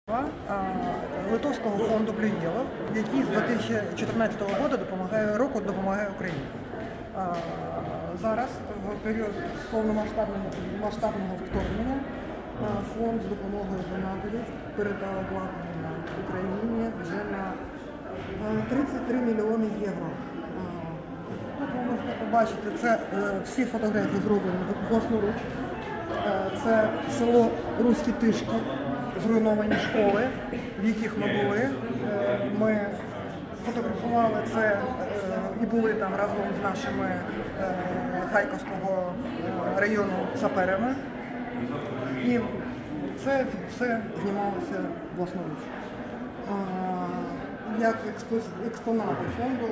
Литовського фонду Блюєва, який з 2014 року допомагає Україні. Зараз, в період повномасштабного вторгнення, фонд з допомогою донаторів передав обладнання Україні вже на 33 мільйони євро. Тут ви можете побачити, це всі фотографії зроблені власноруч. Це село Руські Тишки, зруйновані школи, в яких ми були. Ми фотографували це і були там разом з нашими Харківського району саперами. І це все знімалося власноруч. Як експонати фонду,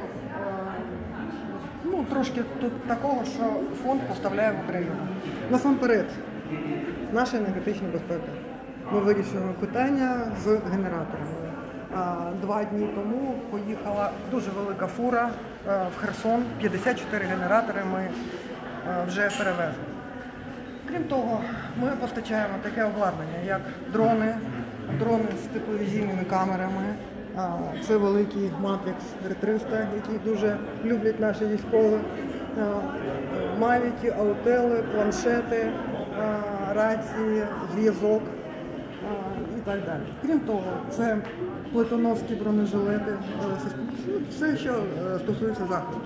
трошки тут такого, що фонд поставляє в Україну. Насамперед, наша енергетична безпека. Ми вирішуємо питання з генераторами. 2 дні тому поїхала дуже велика фура в Херсон, 54 генератори ми вже перевезли. Крім того, ми постачаємо таке обладнання, як дрони з тепловізійними камерами. Це великий Matrix R300, який дуже люблять наші військові. Мавіки, аутели, планшети, рації, зв'язок і так далі. Крім того, це плитоноскі бронежилети, все, що стосується захисту.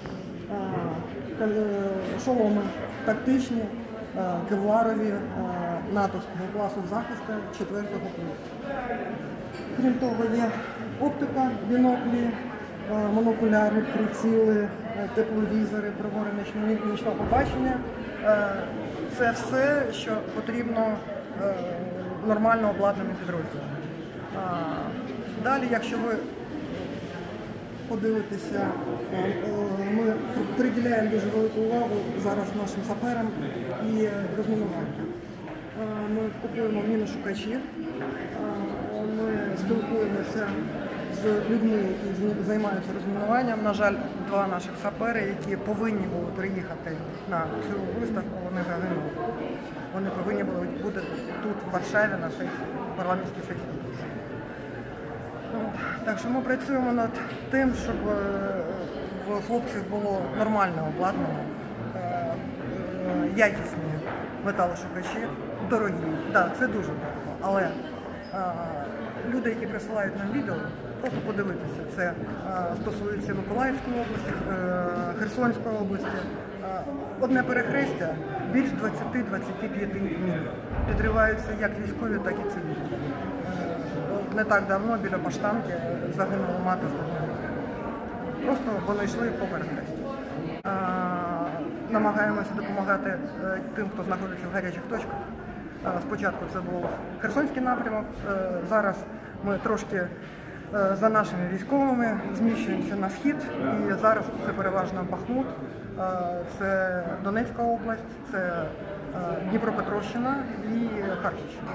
Шоломи тактичні, кевларові, натовського класу захисту 4-го класу. Крім того, є оптика, біноклі, монокуляри, приціли, тепловізори, прибори нічного побачення. Це все, що потрібно нормально обладнаним підрозділам. Далі, якщо ви подивитеся, ми приділяємо дуже велику увагу зараз нашим саперам і розмінуванню. Ми купуємо міношукачі, ми спілкуємося з людьми, які займаються розмінуванням. На жаль, 2 наших сапери, які повинні були приїхати на цю виставку, вони загинули. Вони повинні були бути тут, в Варшаві, на парламентській сесії. Так що ми працюємо над тим, щоб в хлопців було нормальне обладнання, якісні металошукачі, дорогі. Так, це дуже дорого, але люди, які присилають нам відео, просто подивитися. Це стосується Миколаївської області, Херсонської області. Одне перехрестя більш 20-25 міль. Підриваються як військові, так і цивільні. Не так давно біля Баштанки загинула мати з дитиною. Просто вони йшли по перехресті. Намагаємося допомагати тим, хто знаходиться в гарячих точках. Спочатку це був Херсонський напрямок, зараз ми трошки за нашими військовими зміщуємося на схід, і зараз це переважно Бахмут, це Донецька область, це Дніпропетровщина і Харківщина.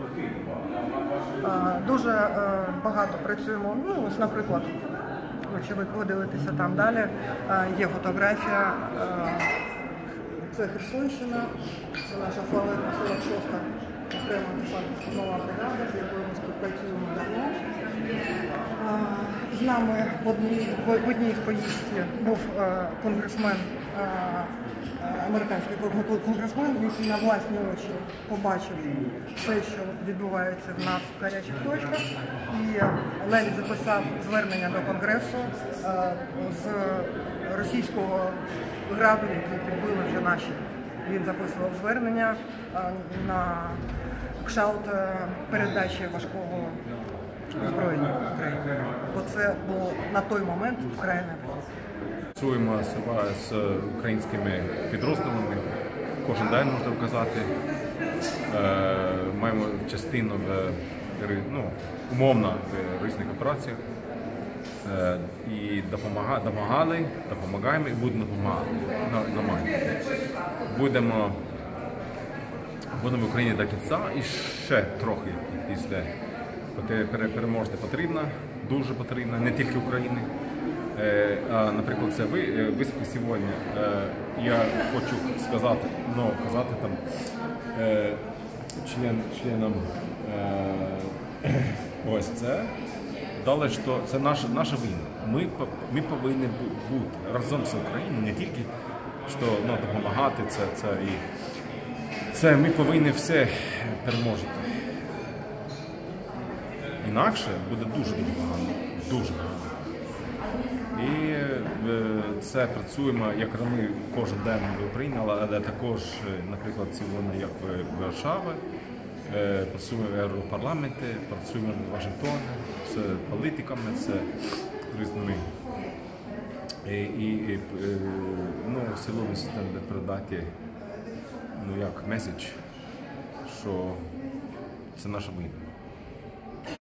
Дуже багато працюємо, ось, наприклад, якщо ви подивитеся там далі, є фотографія, це Херсонщина, це наша славетна 46-та окрема десантна нова бригада, з якою ми співпрацюємо давно. З нами в одній з поїздці був конгресмен, американський конгресмен, який на власні очі побачив все, що відбувається в нас в гарячих точках, і навіть записав звернення до Конгресу з російського граду, який підбили вже наші. Він записував звернення на кшталт передачі важкого озброєння України, бо це було на той момент вкрай необхідно. Працюємо з українськими підрозділами, кожен день, можна вказати. Маємо частину умовно в різних операціях. І допомагаємо і будемо допомагати. Будемо в Україні до кінця і ще трохи після. Переможця потрібна, дуже потрібна, не тільки України. Наприклад, це виступи сьогодні. Я хочу сказати, членам Ось це. Далі, що це наша війна. Ми повинні бути разом з Україною, не тільки що, допомагати, це ми повинні все переможити. Інакше буде дуже погано. Дуже погано. І це працюємо, як ми кожен день в Україні, але також, наприклад, сьогодні, як в Варшаві, працюємо в Європарламенті, працюємо в Вашингтоні з політиками, з різними. І силовим системам передати як меседж, що це наша війна.